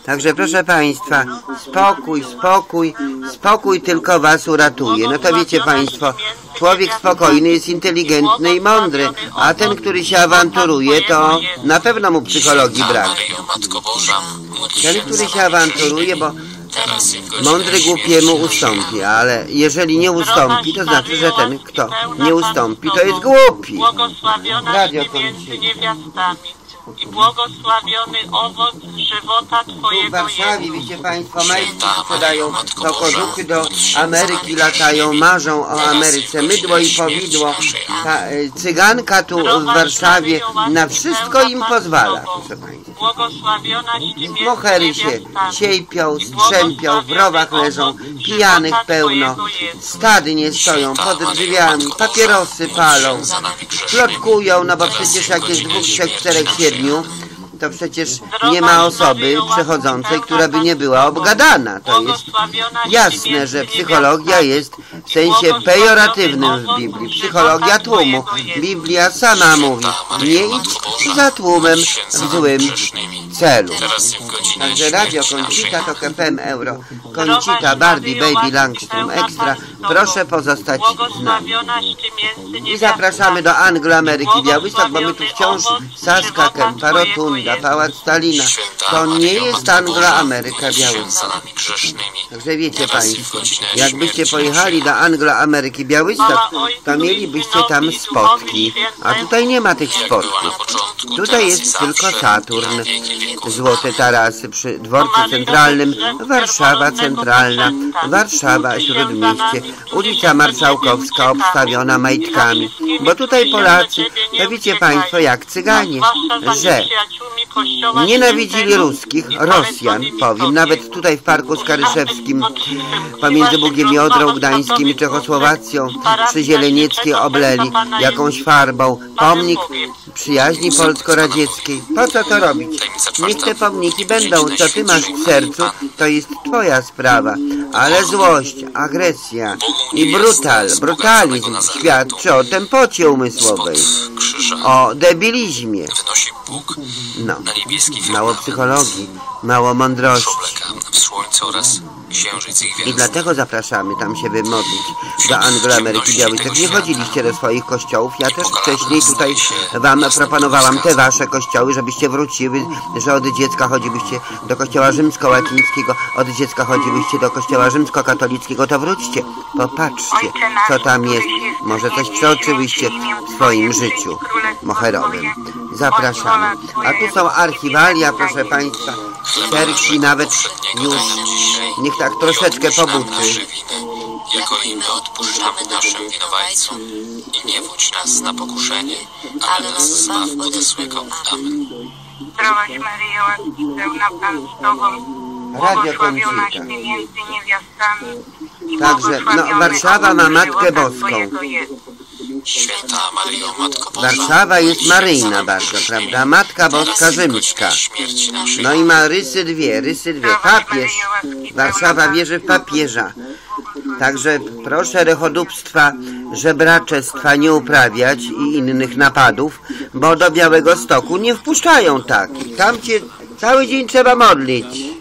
Także proszę Państwa, spokój tylko Was uratuje. No to wiecie Państwo, człowiek spokojny jest inteligentny i mądry, a ten, który się awanturuje, to na pewno mu psychologii brak. Ten, który się awanturuje, bo mądry głupiemu ustąpi, ale jeżeli nie ustąpi, to znaczy, że ten, kto nie ustąpi, to jest głupi. Radio i błogosławiony owoc żywota Twojego. W Warszawie, wiecie Państwo, majstrzy sprzedają kokoduchy, do Ameryki latają, marzą o Ameryce, mydło i powidło. Ta cyganka tu w Warszawie na wszystko im pozwala, proszę Państwa. Mohery się siepią, strzępią, w rowach leżą, pijanych pełno, stadnie stoją pod drzwiami, papierosy palą, plotkują, no bo przecież jak jest 2, 3, 4, 7, to przecież nie ma osoby przechodzącej, która by nie była obgadana. To jest jasne, że psychologia jest w sensie pejoratywnym w Biblii. Psychologia tłumu. Biblia sama mówi, nie idź za tłumem w złym celu. Także Radio Koncita to KPM Euro. Koncita, Barbie, Baby, Langstrom, Extra. Proszę pozostać z nami. I zapraszamy do Anglo-Ameryki Białystok, bo my tu wciąż Saska, Kępa, Rotunda, Pałac Stalina. To nie jest Anglo-Ameryka Białystok. Także wiecie Państwo, jakbyście pojechali do Anglo-Ameryki Białystok, to mielibyście tam spotki. A tutaj nie ma tych spotków. Tutaj jest tylko Saturn. Złote tarasy przy dworcu centralnym, Warszawa Centralna, Warszawa Śródmieście, ulica Marszałkowska obstawiona majtkami. Bo tutaj Polacy, to wiecie Państwo, jak Cyganie, że nienawidzili ruskich, Rosjan, powiem, nawet tutaj w Parku Skaryszewskim, pomiędzy Bugiem i Odrą Gdańskim i Czechosłowacją, przy Zielenieckiej obleli jakąś farbą pomnik przyjaźni polsko-radzieckiej. Po co to robić? Niech te pomniki będą, co ty masz w sercu, to jest twoja sprawa, ale złość, agresja i brutalizm świadczy o tempocie umysłowej, o debilizmie. No, mało psychologii, mało mądrości. I dlatego zapraszamy tam się wymodlić do Anglo-Ameryki Białystok. Nie chodziliście do swoich kościołów. Ja też wcześniej tutaj wam proponowałam te wasze kościoły, żebyście wróciły, że od dziecka chodziłyście do kościoła rzymsko-łacińskiego, od dziecka chodziłyście do kościoła rzymsko-katolickiego, to wróćcie, popatrzcie, co tam jest. Może coś przeoczyłyście w swoim życiu moherowym. Zapraszamy. A tu są archiwalia, proszę Państwa, cerkwi nawet już. Niech tak troszeczkę pobuczy. Jako i my odpuszczamy naszym winowajcom i nie wódź nas na pokuszenie, ale nas zbaw od złego. Amen. Zdrowaś Maryjo, łaski pełna Pan z Tobą, błogosławionaś Ty między niewiastami i także, no, Warszawa ma Matkę Boską. Święta Maryjo, Matko Boża, Warszawa jest maryjna bardzo, prawda? Matka Boska Rzymska. No i ma rysy dwie. Papież. Warszawa wierzy w papieża. Także proszę rechodóbstwa, żebraczestwa nie uprawiać i innych napadów, bo do Białegostoku nie wpuszczają tak. Tam cię cały dzień trzeba modlić.